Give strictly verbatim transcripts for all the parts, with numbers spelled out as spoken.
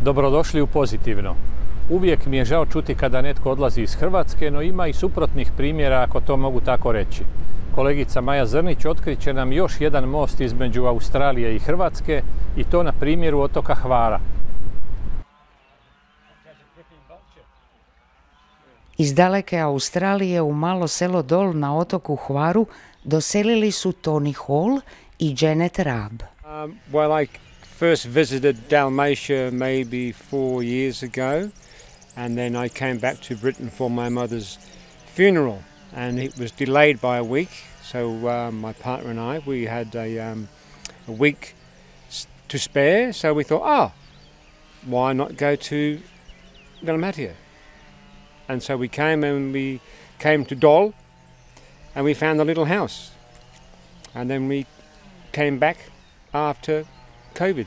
Dobrodošli u Pozitivno. Uvijek mi je žao čuti kada netko odlazi iz Hrvatske, no ima i suprotnih primjera, ako to mogu tako reći. Kolegica Maja Zrnić otkriće nam još jedan most između Australije i Hrvatske, i to na primjeru otoka Hvara. Iz daleke Australije u malo selo Dol na otoku Hvaru doselili su Tony Hall i Janet Raab. Um, well, I first visited Dalmatia maybe four years ago, and then I came back to Britain for my mother's funeral, and it was delayed by a week. So um, my partner and I, we had a, um, a week to spare. So we thought, ah, oh, why not go to Dalmatia? And so we came and we came to Dol, and we found a little house, and then we came back after COVID,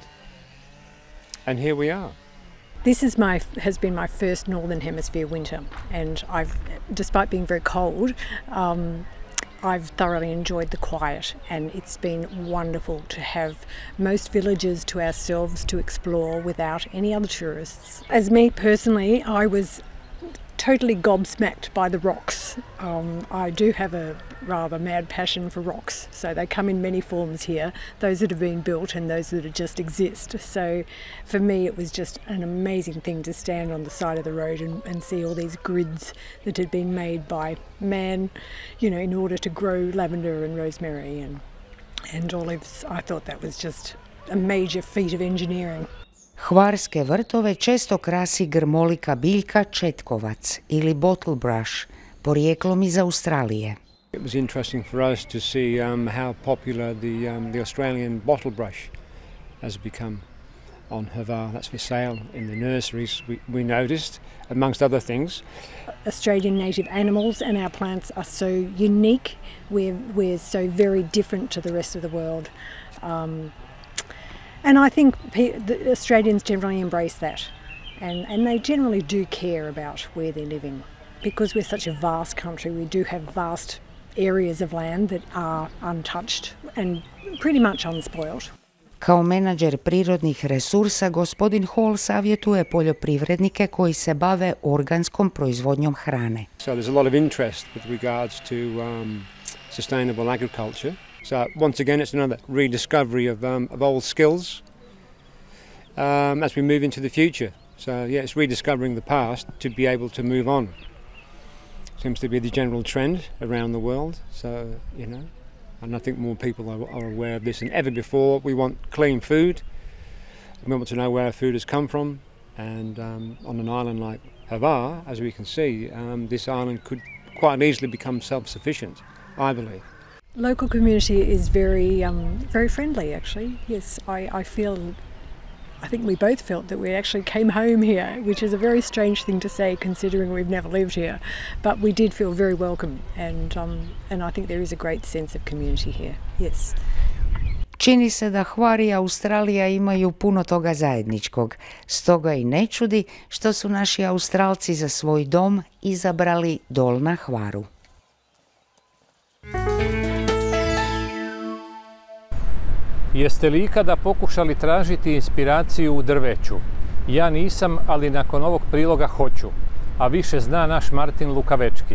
and here we are. This is my has been my first Northern Hemisphere winter, and I've, despite being very cold, um, I've thoroughly enjoyed the quiet, and it's been wonderful to have most villages to ourselves to explore without any other tourists. As me personally, I was totally gobsmacked by the rocks. Um, I do have a rather mad passion for rocks, so they come in many forms here, those that have been built and those that just exist. So for me it was just an amazing thing to stand on the side of the road and, and see all these grids that had been made by man, you know, in order to grow lavender and rosemary and, and olives. I thought that was just a major feat of engineering. Hvarske vrtove često krasi grmolika biljka četkovac ili bottle brush, porijeklom iz Australije. It was interesting for us to see um, how popular the, um, the Australian bottle brush has become on Hvar. That's for sale in the nurseries, we, we noticed, amongst other things. Australian native animals and our plants are so unique. We're, we're so very different to the rest of the world. Um, And I think the Australians generally embrace that, and, and they generally do care about where they're living. Because we're such a vast country, we do have vast areas of land that are untouched and pretty much unspoiled. Kao menadžer prirodnih resursa, gospodin Hall savjetuje poljoprivrednike koji se bave organskom proizvodnjom hrane. So there's a lot of interest with regards to um, sustainable agriculture. So once again, it's another rediscovery of, um, of old skills um, as we move into the future. So yeah, it's rediscovering the past to be able to move on. Seems to be the general trend around the world. So, you know, and I think more people are, are aware of this than ever before. We want clean food. We want to know where our food has come from. And um, on an island like Hvar, as we can see, um, this island could quite easily become self-sufficient, I believe. Local community is very, um, very friendly. Actually, yes, I, I feel. I think we both felt that we actually came home here, which is a very strange thing to say considering we've never lived here. But we did feel very welcome, and um, and I think there is a great sense of community here. Yes. Čini se da Hvar i Australija imaju puno toga zajedničkog, stoga i ne čudi što su naši Australci za svoj dom izabrali Dol na Hvaru. Jeste li ikada pokušali tražiti inspiraciju u drveću? Ja nisam, ali nakon ovog priloga hoću, a više zna naš Martin Lukavečki.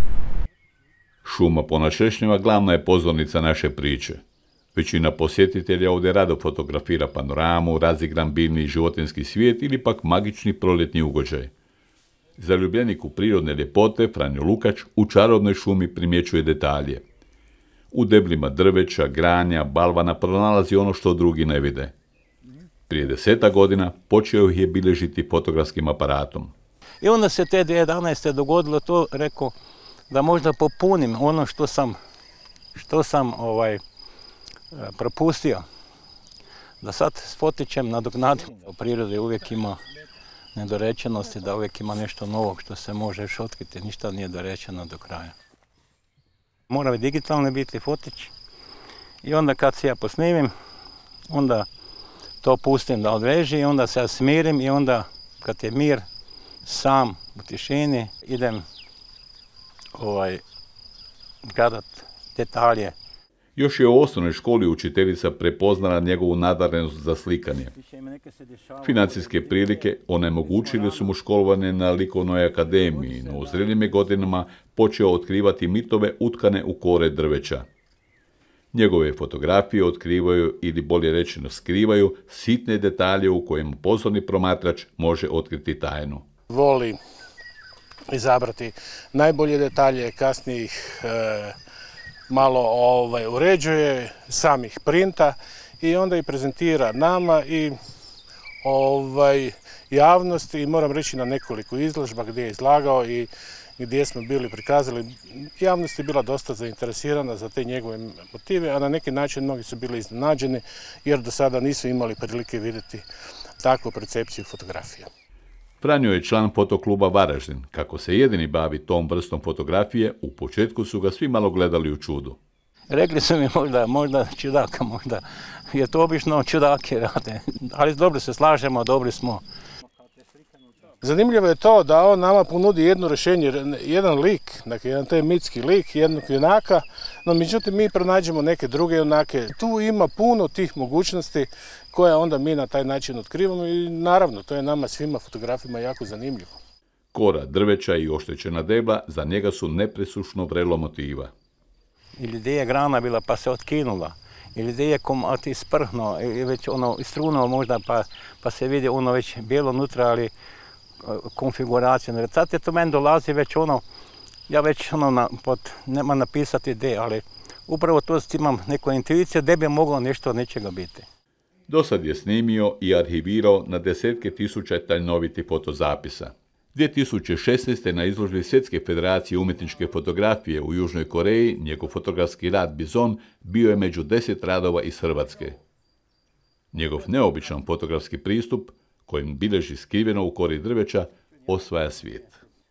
Šuma Ponašešnjeva glavna je pozornica naše priče. Većina posjetitelja ovdje rado fotografira panoramu, razigran biljni i životinjski svijet ili pak magični proljetni ugođaj. Zaljubljenik u prirodne ljepote, Franjo Lukač, u čarobnoj šumi primjećuje detalje. U deblima drveća, granja, balvana pronalazi ono što drugi ne vide. Prije deseta godina počeo ih je bilježiti fotografskim aparatom. I onda se te dvije tisuće jedanaeste. dogodilo to, rekao, da možda popunim ono što sam, što sam ovaj, propustio. Da sad s fotićem nadoknadim. U prirodi uvijek ima nedorečenosti, da uvijek ima nešto novog što se može još otkriti. Ništa nije dorečeno do kraja. Mora digitalno biti fotić i onda kad se ja posnimim, onda to pustim da odveži i onda se ja smirim i onda kad je mir, sam u tišini, idem ovaj, gledat detalje. Još je u osnovnoj školi učiteljica prepoznala njegovu nadarenost za slikanje. Financijske prilike onemogućile su mu školovanje na likovnoj akademiji, no u zrelim je godinama počeo otkrivati mitove utkane u kore drveća. Njegove fotografije otkrivaju, ili bolje rečeno skrivaju, sitne detalje u kojem pozorni promatrač može otkriti tajnu. Voli izabrati najbolje detalje, kasnije ih e, malo ovaj, uređuje, sam ih printa i onda ih prezentira nama i ovaj, javnosti, i moram reći na nekoliko izložba gdje je izlagao i gdje smo bili prikazali. Javnost je bila dosta zainteresirana za te njegove motive, a na neki način mnogi su bili iznenađeni jer do sada nisu imali prilike vidjeti takvu percepciju fotografije. Franjo je član fotokluba Varaždin. Kako se jedini bavi tom vrstom fotografije, u početku su ga svi malo gledali u čudu. Rekli su mi možda, možda čudaka, možda, jer to obično čudake rade. Ali dobro se slažemo, dobri smo. Zanimljivo je to da on nama ponudi jedno rješenje, jedan lik, dakle jedan taj mitski lik, jednog junaka, no međutim mi pronađemo neke druge junake. Tu ima puno tih mogućnosti koje onda mi na taj način otkrivamo i naravno to je nama svima fotografima jako zanimljivo. Kora drveća i oštećena debla za njega su nepresušno vrelo motiva. Ili gdje je grana bila pa se otkinula, ili gdje je komad isprhnuo, ili već ono istrunuo možda pa, pa se vidi ono već bijelo unutra, ali konfiguracija. Sad je to meni dolazi već ono, ja već ono na, pod, nema napisati gdje, ali upravo to imam neku intuiciju gdje bi moglo nešto od nečega biti. Dosad je snimio i arhivirao na desetke tisuća tajnovitih fotozapisa. dvije tisuće šesnaeste. na izložbi Svjetske federacije umjetničke fotografije u Južnoj Koreji njegov fotografski rad Bizon bio je među deset radova iz Hrvatske. Njegov neobičan fotografski pristup, kojim bilježi skriveno u kori drveća, osvaja svijet.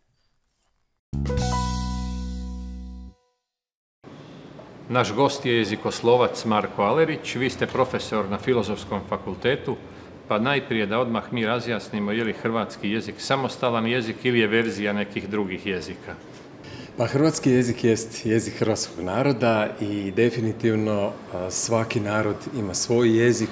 Naš gost je jezikoslovac Marko Alerić, vi ste profesor na Filozofskom fakultetu, pa najprije da odmah mi razjasnimo je li hrvatski jezik samostalan jezik ili je verzija nekih drugih jezika. Pa hrvatski jezik jest jezik hrvatskog naroda i definitivno svaki narod ima svoj jezik.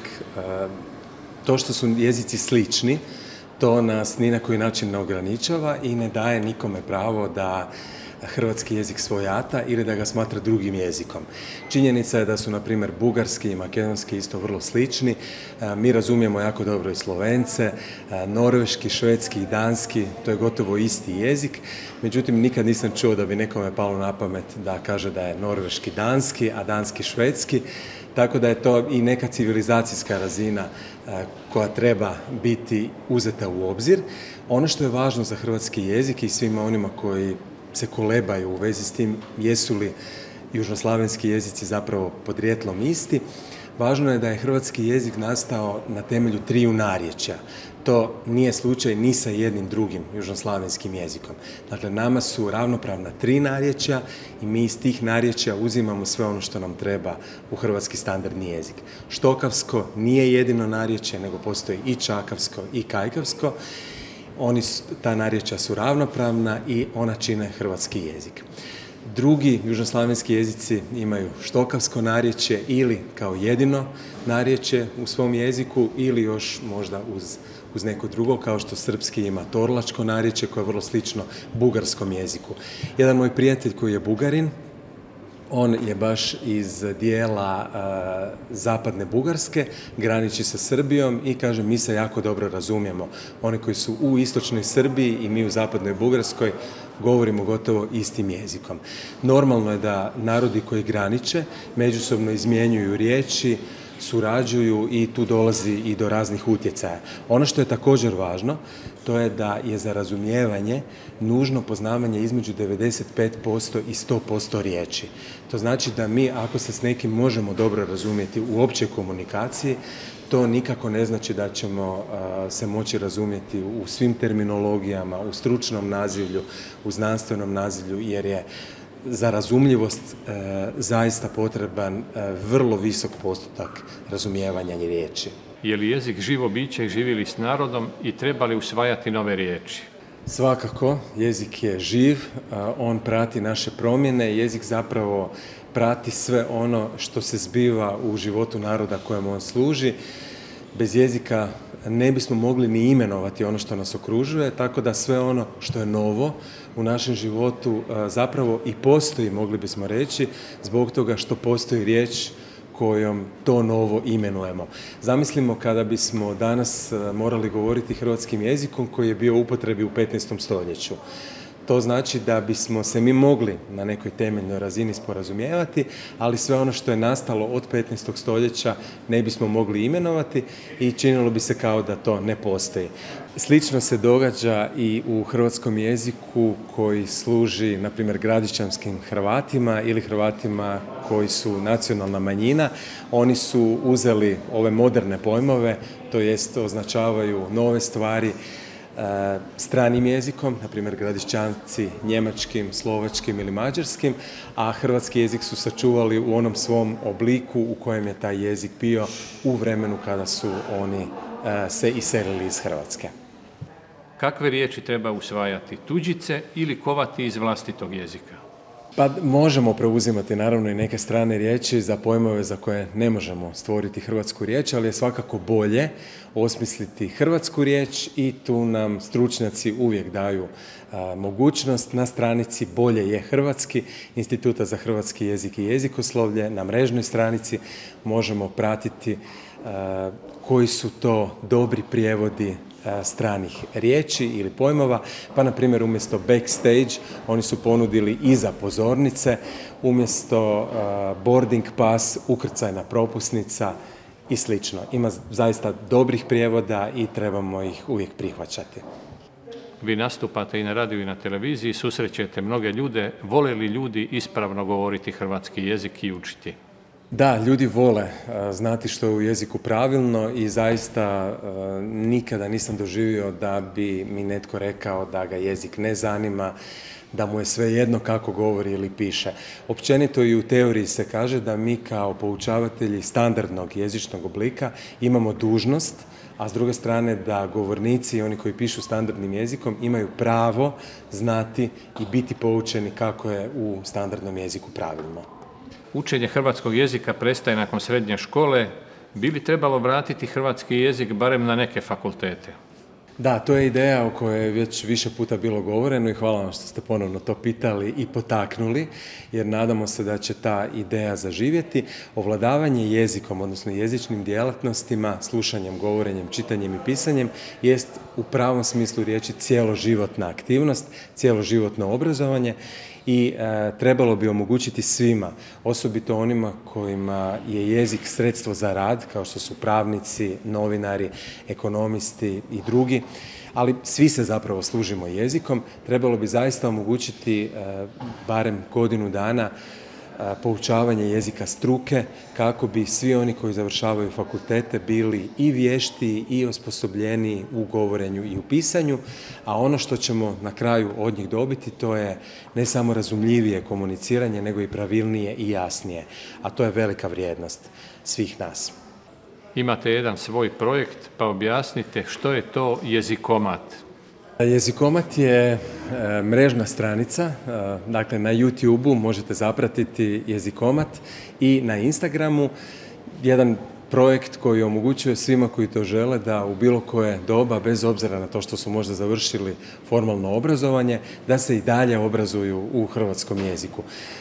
To što su jezici slični, to nas ni na koji način ne ograničava i ne daje nikome pravo da hrvatski jezik svojata ili da ga smatra drugim jezikom. Činjenica je da su, na primjer, bugarski i makedonski isto vrlo slični. Mi razumijemo jako dobro i Slovence, norveški, švedski i danski, to je gotovo isti jezik. Međutim, nikad nisam čuo da bi nekome palo na pamet da kaže da je norveški danski, a danski švedski. Tako da je to i neka civilizacijska razina koja treba biti uzeta u obzir. Ono što je važno za hrvatski jezik i svima onima koji se kolebaju u vezi s tim jesu li južnoslavenski jezici zapravo podrijetlom isti, važno je da je hrvatski jezik nastao na temelju triju narječja. To nije slučaj ni sa jednim drugim južnoslavenskim jezikom. Dakle, nama su ravnopravna tri narječja i mi iz tih narječja uzimamo sve ono što nam treba u hrvatski standardni jezik. Štokavsko nije jedino narječje, nego postoji i čakavsko i kajkavsko. Oni, ta narječja su ravnopravna i ona čine hrvatski jezik. Drugi južnoslavenski jezici imaju štokavsko narječje ili kao jedino narječje u svom jeziku ili još možda uz, uz neko drugo, kao što srpski ima torlačko narječje koje je vrlo slično bugarskom jeziku. Jedan moj prijatelj koji je Bugarin, on je baš iz dijela uh, zapadne Bugarske, graniči sa Srbijom i kaže mi se jako dobro razumijemo. Oni koji su u istočnoj Srbiji i mi u zapadnoj Bugarskoj govorimo gotovo istim jezikom. Normalno je da narodi koji graniče međusobno izmjenjuju riječi, surađuju i tu dolazi i do raznih utjecaja. Ono što je također važno, to je da je za razumijevanje nužno poznavanje između devedeset pet posto i sto posto riječi. To znači da mi, ako se s nekim možemo dobro razumjeti u općoj komunikaciji, to nikako ne znači da ćemo uh, se moći razumjeti u svim terminologijama, u stručnom nazivlju, u znanstvenom nazivlju, jer je za razumljivost e, zaista potreban e, vrlo visok postotak razumijevanja riječi. Je li jezik živo biće i živi li s narodom i treba li usvajati nove riječi? Svakako, jezik je živ, on prati naše promjene, jezik zapravo prati sve ono što se zbiva u životu naroda kojem on služi. Bez jezika ne bismo mogli ni imenovati ono što nas okružuje, tako da sve ono što je novo u našem životu zapravo i postoji, mogli bismo reći, zbog toga što postoji riječ kojom to novo imenujemo. Zamislimo kada bismo danas morali govoriti hrvatskim jezikom koji je bio u upotrebi u petnaestom stoljeću. To znači da bismo se mi mogli na nekoj temeljnoj razini sporazumijevati, ali sve ono što je nastalo od petnaestog stoljeća ne bismo mogli imenovati i činilo bi se kao da to ne postoji. Slično se događa i u hrvatskom jeziku koji služi, na primjer, gradišćanskim Hrvatima ili Hrvatima koji su nacionalna manjina. Oni su uzeli ove moderne pojmove, to jest označavaju nove stvari stranim jezikom, na primjer gradišćanci njemačkim, slovačkim ili mađarskim, a hrvatski jezik su sačuvali u onom svom obliku u kojem je taj jezik bio u vremenu kada su oni se iselili iz Hrvatske. Kakve riječi treba usvajati? Tuđice ili kovati iz vlastitog jezika? Pa možemo preuzimati naravno i neke strane riječi za pojmove za koje ne možemo stvoriti hrvatsku riječ, ali je svakako bolje osmisliti hrvatsku riječ i tu nam stručnjaci uvijek daju a, mogućnost. Na stranici Bolje je hrvatski Instituta za hrvatski jezik i jezikoslovlje, na mrežnoj stranici možemo pratiti a, koji su to dobri prijevodi stranih riječi ili pojmova, pa na primjer umjesto backstage oni su ponudili iza pozornice, umjesto uh, boarding pass, ukrcajna propusnica i slično. Ima zaista dobrih prijevoda i trebamo ih uvijek prihvaćati. Vi nastupate i na radiju i na televiziji, susrećete mnoge ljude. Vole li ljudi ispravno govoriti hrvatski jezik i učiti? Da, ljudi vole uh, znati što je u jeziku pravilno i zaista uh, nikada nisam doživio da bi mi netko rekao da ga jezik ne zanima, da mu je svejedno kako govori ili piše. Općenito i u teoriji se kaže da mi kao poučavatelji standardnog jezičnog oblika imamo dužnost, a s druge strane da govornici i oni koji pišu standardnim jezikom imaju pravo znati i biti poučeni kako je u standardnom jeziku pravilno. Učenje hrvatskog jezika prestaje nakon srednje škole. Bi li trebalo vratiti hrvatski jezik barem na neke fakultete? Da, to je ideja o kojoj je već više puta bilo govoreno i hvala vam što ste ponovno to pitali i potaknuli, jer nadamo se da će ta ideja zaživjeti. Ovladavanje jezikom, odnosno jezičnim djelatnostima, slušanjem, govorenjem, čitanjem i pisanjem, jest u pravom smislu riječi cjeloživotna aktivnost, cjeloživotno obrazovanje i e, trebalo bi omogućiti svima, osobito onima kojima je jezik sredstvo za rad, kao što su pravnici, novinari, ekonomisti i drugi, ali svi se zapravo služimo jezikom, trebalo bi zaista omogućiti e, barem godinu dana poučavanje jezika struke kako bi svi oni koji završavaju fakultete bili i vješti i osposobljeni u govorenju i u pisanju, a ono što ćemo na kraju od njih dobiti to je ne samo razumljivije komuniciranje nego i pravilnije i jasnije, a to je velika vrijednost svih nas. Imate jedan svoj projekt, pa objasnite što je to Jezikomat. Jezikomat je e, mrežna stranica, e, dakle na YouTubeu možete zapratiti Jezikomat i na Instagramu jedan projekt koji omogućuje svima koji to žele da u bilo koje doba, bez obzira na to što su možda završili formalno obrazovanje, da se i dalje obrazuju u hrvatskom jeziku.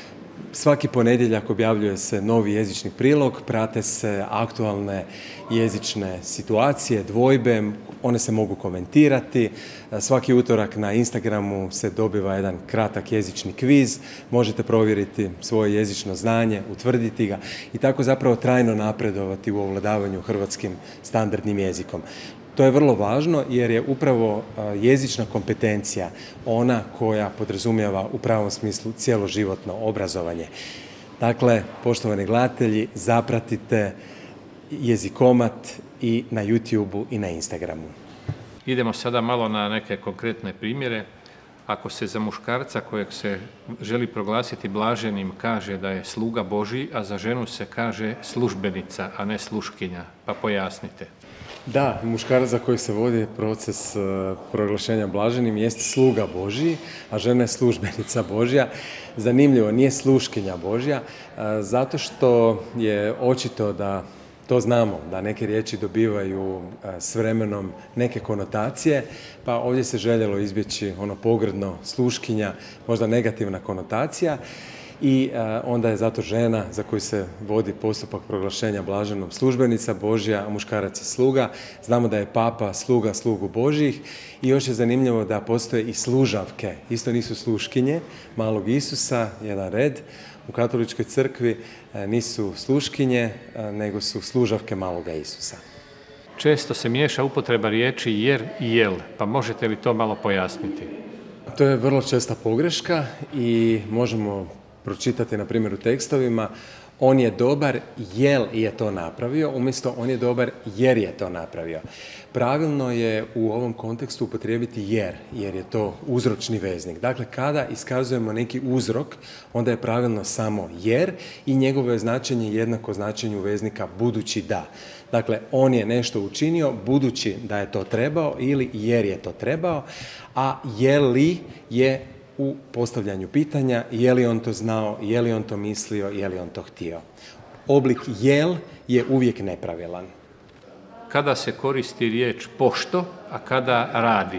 Svaki ponedjeljak objavljuje se novi jezični prilog, prate se aktualne jezične situacije, dvojbe, one se mogu komentirati. Svaki utorak na Instagramu se dobiva jedan kratak jezični kviz, možete provjeriti svoje jezično znanje, utvrditi ga i tako zapravo trajno napredovati u ovladavanju hrvatskim standardnim jezikom. To je vrlo važno jer je upravo jezična kompetencija ona koja podrazumijeva u pravom smislu cjeloživotno obrazovanje. Dakle, poštovani gledatelji, zapratite Jezikomat i na YouTubeu i na Instagramu. Idemo sada malo na neke konkretne primjere. Ako se za muškarca kojeg se želi proglasiti blaženim kaže da je sluga Božji, a za ženu se kaže službenica, a ne sluškinja, pa pojasnite. Da, muškarac za koji se vodi proces uh, proglašenja blaženim jest sluga Božji, a žena je službenica Božja. Zanimljivo, nije sluškinja Božja, uh, zato što je očito da to znamo, da neke riječi dobivaju uh, s vremenom neke konotacije, pa ovdje se željelo izbjeći ono pogrdno sluškinja, možda negativna konotacija. I a, onda je zato žena za koju se vodi postupak proglašenja blaženom službenica Božja, a muškarac je sluga. Znamo da je papa sluga slugu Božjih i još je zanimljivo da postoje i služavke. Isto nisu sluškinje malog Isusa, jedan red. U katoličkoj crkvi a, nisu sluškinje, a, nego su služavke maloga Isusa. Često se miješa upotreba riječi jer i jel, pa možete li to malo pojasniti? To je vrlo česta pogreška i možemo pročitati, na primjer, u tekstovima, on je dobar jel je to napravio, umjesto on je dobar jer je to napravio. Pravilno je u ovom kontekstu upotrijebiti jer, jer je to uzročni veznik. Dakle, kada iskazujemo neki uzrok, onda je pravilno samo jer i njegovo je značenje jednako značenju veznika budući da. Dakle, on je nešto učinio budući da je to trebao ili jer je to trebao, a je li je u postavljanju pitanja je li on to znao, je li on to mislio, je li on to htio. Oblik jel je uvijek nepravilan. Kada se koristi riječ pošto, a kada radi?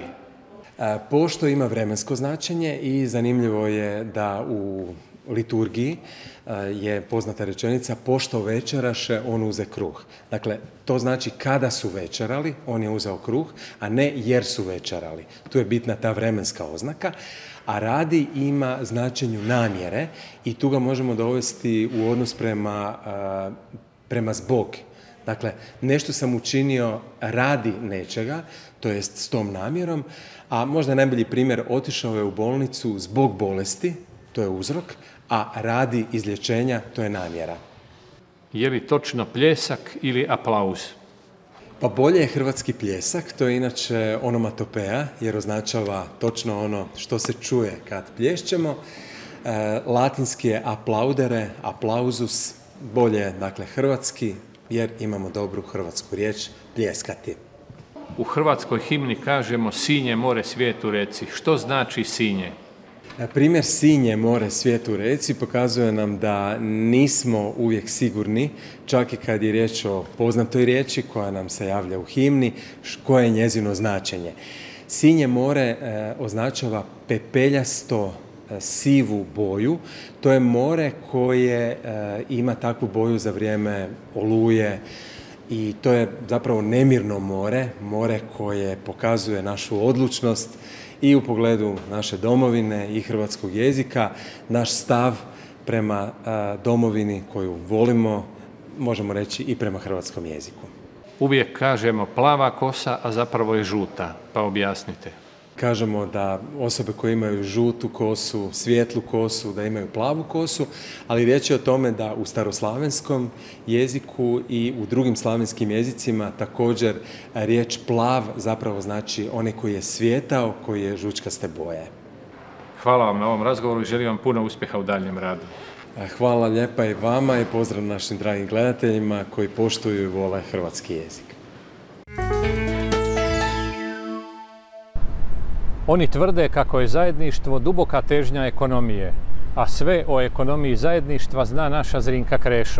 Pošto ima vremensko značenje i zanimljivo je da u liturgiji je poznata rečenica pošto večeraše, on uze kruh. Dakle, to znači kada su večerali, on je uzeo kruh, a ne jer su večerali. Tu je bitna ta vremenska oznaka. A radi ima značenju namjere i tu ga možemo dovesti u odnos prema, prema zbog. Dakle, nešto sam učinio radi nečega, to jest s tom namjerom, a možda najbolji primjer, otišao je u bolnicu zbog bolesti, to je uzrok, a radi izlječenja, to je namjera. Je li točno pljesak ili aplauz? Pa bolje je hrvatski pljesak, to je inače onomatopeja, jer označava točno ono što se čuje kad plješćemo. E, latinski je aplaudere, aplausus, bolje je dakle hrvatski, jer imamo dobru hrvatsku riječ pljeskati. U hrvatskoj himni kažemo sinje more svijetu reci. Što znači sinje? Primjer sinje more svijetu reci pokazuje nam da nismo uvijek sigurni, čak i kad je riječ o poznatoj riječi koja nam se javlja u himni, koje je njezino značenje. Sinje more e, označava pepeljasto e, sivu boju, to je more koje e, ima takvu boju za vrijeme oluje i to je zapravo nemirno more, more koje pokazuje našu odlučnost i u pogledu naše domovine i hrvatskog jezika, naš stav prema a, domovini koju volimo, možemo reći i prema hrvatskom jeziku. Uvijek kažemo plava kosa, a zapravo je žuta, pa objasnite. Kažemo da osobe koje imaju žutu kosu, svijetlu kosu, da imaju plavu kosu, ali riječ je o tome da u staroslavenskom jeziku i u drugim slavenskim jezicima također riječ plav zapravo znači onaj koji je svijetao, koji je žučkaste boje. Hvala vam na ovom razgovoru i želim vam puno uspjeha u daljem radu. Hvala lijepa i vama i pozdrav našim dragim gledateljima koji poštuju i vole hrvatski jezik. Oni tvrde kako je zajedništvo duboka težnja ekonomije, a sve o ekonomiji zajedništva zna naša Zrinka Krešo.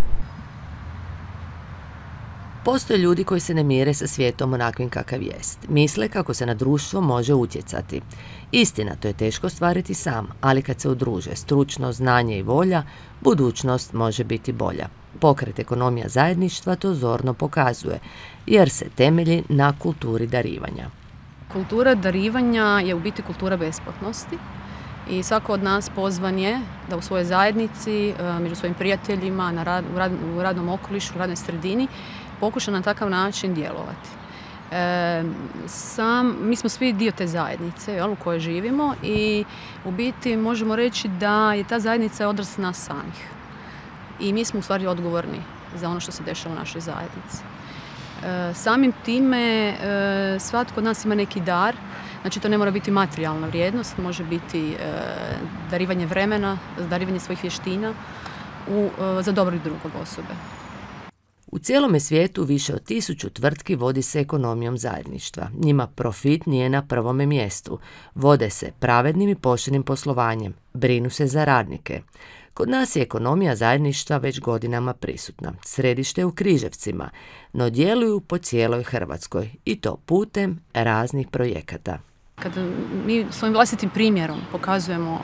Postoje ljudi koji se ne mire sa svijetom onakvim kakav jest. Misle kako se na društvo može utjecati. Istina, to je teško stvariti sam, ali kad se udruže stručno, znanje i volja, budućnost može biti bolja. Pokret ekonomija zajedništva to zorno pokazuje, jer se temelji na kulturi darivanja. Kultura darivanja je u biti kultura besplatnosti i svako od nas pozvan je da u svojoj zajednici, među svojim prijateljima, na rad, u, rad, u radnom okolišu, u radnoj sredini, pokuša na takav način djelovati. E, sam, mi smo svi dio te zajednice jel, u kojoj živimo i u biti možemo reći da je ta zajednica odraz nas samih. I mi smo u stvari odgovorni za ono što se dešava u našoj zajednici. E, samim time e, svatko od nas ima neki dar, znači to ne mora biti materijalna vrijednost, može biti e, darivanje vremena, darivanje svojih vještina u, e, za dobro drugog osobe. U cijelome svijetu više od tisuću tvrtki vodi se ekonomijom zajedništva. Njima profit nije na prvome mjestu. Vode se pravednim i poštenim poslovanjem. Brinu se za radnike. Kod nas je ekonomija zajedništva već godinama prisutna. Središte je u Križevcima, no djeluju po cijeloj Hrvatskoj i to putem raznih projekata. Kada mi svojim vlastitim primjerom pokazujemo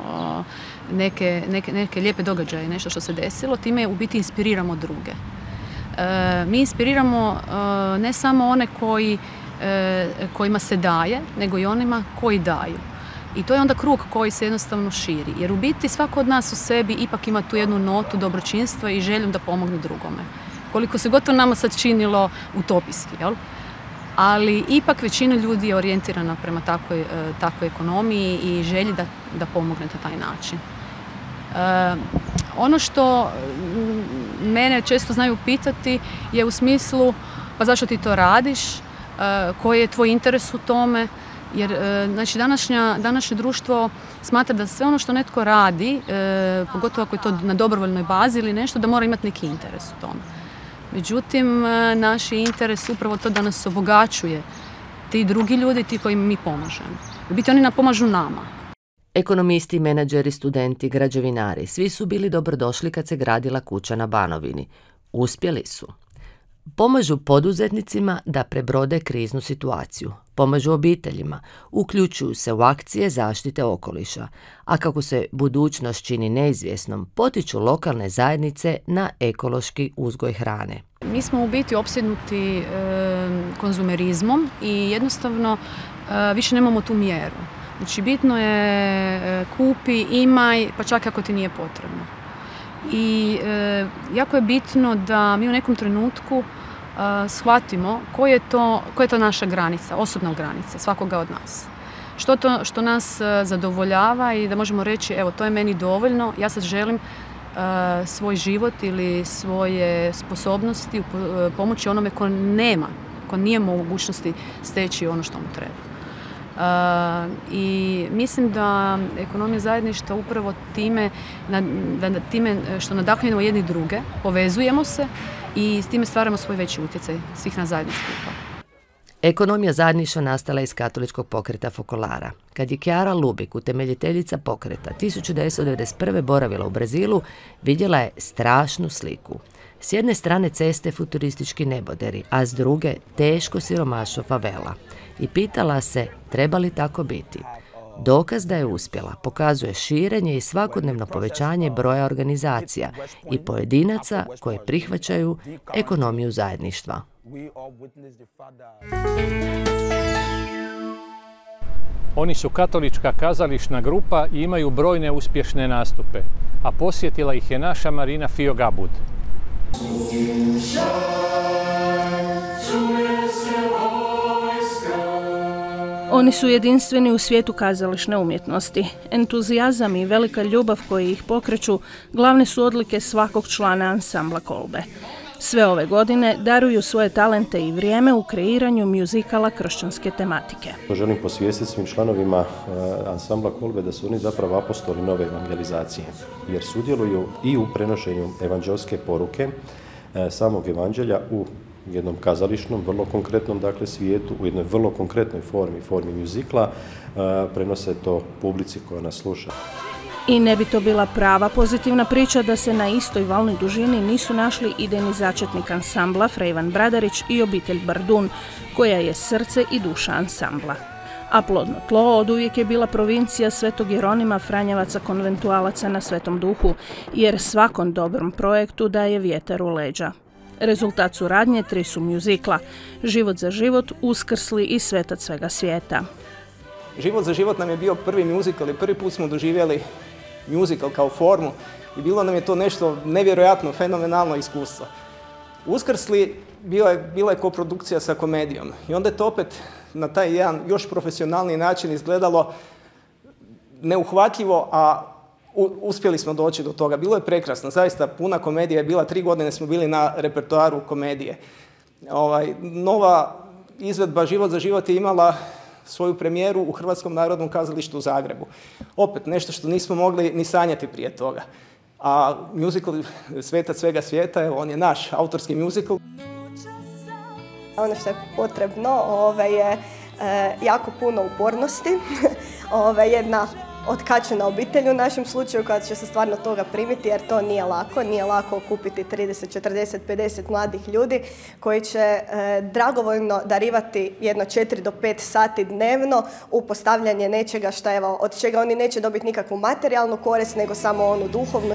neke, neke, neke lijepe događaje, nešto što se desilo, time u biti inspiriramo druge. E, mi inspiriramo e, ne samo one koji, e, kojima se daje, nego i onima koji daju. I to je onda krug koji se jednostavno širi. Jer u biti svako od nas u sebi ipak ima tu jednu notu dobročinstva i željom da pomogne drugome. Koliko se gotovo nama sad činilo utopijski, jel? Ali ipak većina ljudi je orijentirana prema takvoj, takvoj ekonomiji i želji da, da pomogne na taj način. E, ono što mene često znaju pitati je u smislu pa zašto ti to radiš, e, koji je tvoj interes u tome, jer e, znači, današnja, današnje društvo smatra da sve ono što netko radi, e, pogotovo ako je to na dobrovoljnoj bazi ili nešto, da mora imati neki interes u tome. Međutim, naš je interes upravo to da nas obogaćuje ti drugi ljudi, ti kojim mi pomažemo. U biti oni nam pomažu nama. Ekonomisti, menadžeri, studenti, građevinari, svi su bili dobrodošli kad se gradila kuća na Banovini. Uspjeli su. Pomažu poduzetnicima da prebrode kriznu situaciju. Pomažu obiteljima, uključuju se u akcije zaštite okoliša, a kako se budućnost čini neizvjesnom, potiču lokalne zajednice na ekološki uzgoj hrane. Mi smo u biti opsjednuti e, konzumerizmom i jednostavno e, više nemamo tu mjeru. Znači bitno je e, kupi, imaj, pa čak ako ti nije potrebno. I e, jako je bitno da mi u nekom trenutku uh, shvatimo koja je, koja je to naša granica, osobna granica svakoga od nas. Što to što nas uh, zadovoljava i da možemo reći evo to je meni dovoljno, ja sad želim uh, svoj život ili svoje sposobnosti uh, pomoći onome ko nema, ko nije u mogućnosti steći ono što mu treba. Uh, I mislim da ekonomija zajedništva upravo time, na, da, time što nadahnjujemo jedni druge, povezujemo se i s time stvaramo svoj veći utjecaj svih nas zajedno skupa. Ekonomija zajedništva nastala iz katoličkog pokreta Fokolara. Kad je Chiara Lubich, utemeljiteljica pokreta, tisuću devetsto devedeset prve boravila u Brazilu, vidjela je strašnu sliku. S jedne strane ceste futuristički neboderi, a s druge teško siromaštvo favela. I pitala se treba li tako biti. Dokaz da je uspjela pokazuje širenje i svakodnevno povećanje broja organizacija i pojedinaca koje prihvaćaju ekonomiju zajedništva. Oni su katolička kazališna grupa i imaju brojne uspješne nastupe, a posjetila ih je naša Marina Fiogabud. Oni su jedinstveni u svijetu kazališne umjetnosti. Entuzijazam i velika ljubav koji ih pokreću glavne su odlike svakog člana ansambla Kolbe. Sve ove godine daruju svoje talente i vrijeme u kreiranju mjuzikala kršćanske tematike. Želim posvijestiti svim članovima ansambla Kolbe da su oni zapravo apostoli nove evangelizacije, jer sudjeluju i u prenošenju evanđelske poruke samog evanđelja u jednom kazališnom, vrlo konkretnom dakle, svijetu, u jednoj vrlo konkretnoj formi, formi mjuzikla, prenose to publici koja nas sluša. I ne bi to bila prava pozitivna priča da se na istoj valnoj dužini nisu našli idejni začetnik ansambla Frejvan Bradarić i obitelj Bardun, koja je srce i duša ansambla. A plodno tlo oduvijek je bila provincija Svetog Jeronima Franjevaca konventualaca na Svetom Duhu, jer svakom dobrom projektu daje vjetar u leđa. Rezultat suradnje tri su mjuzikla: Život za život, Uskrsli i Svetac svega svijeta. Život za život nam je bio prvi mjuzikal i prvi put smo doživjeli mjuzikal kao formu i bilo nam je to nešto nevjerojatno, fenomenalno iskustvo. Uskrsli bila je, bila je koprodukcija sa komedijom i onda je to opet na taj jedan još profesionalniji način izgledalo neuhvatljivo, a uspjeli smo doći do toga. Bilo je prekrasno, zaista puna komedija je bila, tri godine smo bili na repertoaru komedije. Ovaj, nova izvedba Život za život je imala svoju premijeru u Hrvatskom narodnom kazalištu u Zagrebu. Opet nešto što nismo mogli ni sanjati prije toga. A musical Svetac svega svijeta, on je naš autorski musical. Ono što je potrebno ove, je e, jako puno upornosti, ove, jedna otkačena obitelj u našem slučaju koja će se stvarno toga primiti, jer to nije lako. Nije lako okupiti trideset, četrdeset, pedeset mladih ljudi koji će e, dragovoljno darivati jedno četiri do pet sati dnevno u postavljanje nečega što, evo, od čega oni neće dobiti nikakvu materijalnu korist, nego samo onu duhovnu.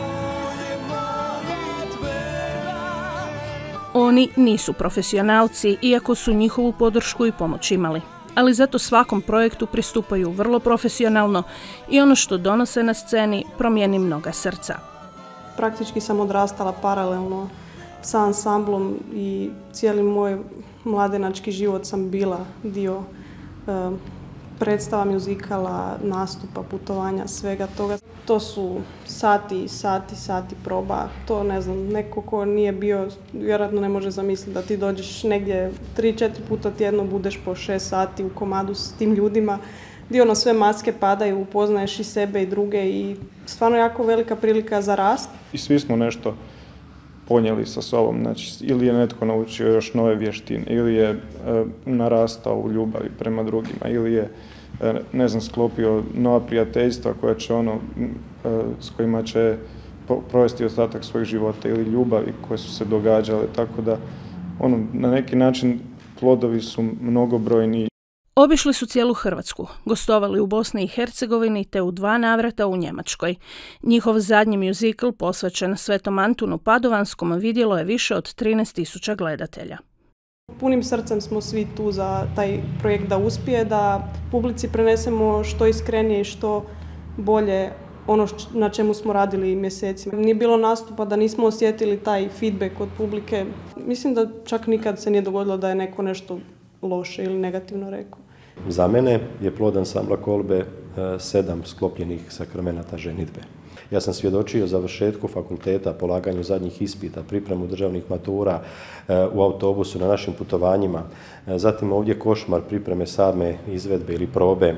Oni nisu profesionalci, iako su njihovu podršku i pomoć imali. Ali zato svakom projektu pristupaju vrlo profesionalno i ono što donose na sceni promijeni mnoga srca. Praktički sam odrastala paralelno sa ansamblom i cijeli moj mladenački život sam bila dio e, predstava, muzikala, nastupa, putovanja, svega toga. To su sati, sati, sati proba. To ne znam, neko ko nije bio, vjerojatno ne može zamisliti da ti dođeš negdje tri, četiri puta tjedno, budeš po šest sati u komadu s tim ljudima, gdje ono sve maske padaju, upoznaješ i sebe i druge i stvarno jako velika prilika za rast. I svi smo nešto ponijeli sa sobom, znači ili je netko naučio još nove vještine, ili je e, narastao u ljubavi prema drugima, ili je e, ne znam, sklopio nova prijateljstva koja će ono, e, s kojima će po, provesti ostatak svojeg života, ili ljubavi koje su se događale, tako da ono, na neki način plodovi su mnogobrojni. Obišli su cijelu Hrvatsku, gostovali u Bosni i Hercegovini te u dva navrata u Njemačkoj. Njihov zadnji muzikl posvećen Svetom Antunu Padovanskom vidjelo je više od trinaest tisuća gledatelja. Punim srcem smo svi tu za taj projekt da uspije, da publici prenesemo što iskrenije i što bolje ono na čemu smo radili mjesecima. Nije bilo nastupa da nismo osjetili taj feedback od publike. Mislim da čak nikad se nije dogodilo da je neko nešto loše ili negativno rekao. Za mene je plod ansambla Kolbe sedam sklopljenih sakramenata ženidbe. Ja sam svjedočio završetku fakulteta, polaganju zadnjih ispita, pripremu državnih matura u autobusu na našim putovanjima. Zatim ovdje košmar pripreme same izvedbe ili probe.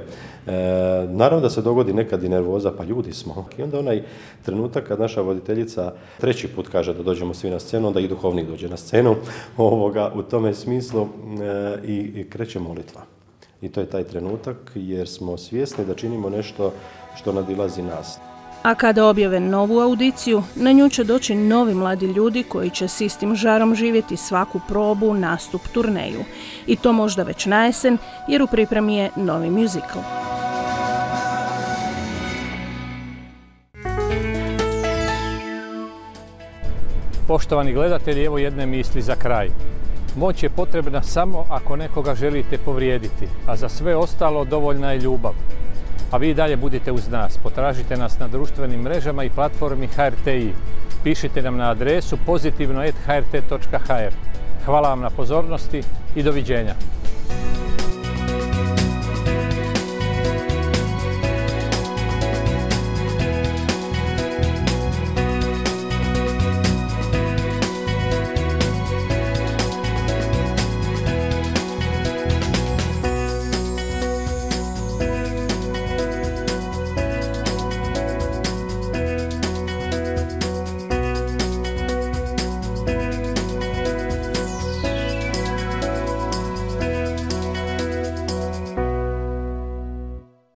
Naravno da se dogodi nekad i nervoza, pa ljudi smo. I onda onaj trenutak kad naša voditeljica treći put kaže da dođemo svi na scenu, onda i duhovnik dođe na scenu ovoga, u tome smislu i, i kreće molitva. I to je taj trenutak jer smo svjesni da činimo nešto što nadilazi nas. A kada objave novu audiciju, na nju će doći novi mladi ljudi koji će s istim žarom živjeti svaku probu, nastup, turneju. I to možda već na jesen, jer u pripremi je novi muzikl. Poštovani gledatelji, evo jedne misli za kraj. Moć je potrebna samo ako nekoga želite povrijediti, a za sve ostalo dovoljna je ljubav. A vi dalje budite uz nas, potražite nas na društvenim mrežama i platformi H R T I. Pišite nam na adresu pozitivno et h r t točka h r. Hvala vam na pozornosti i doviđenja.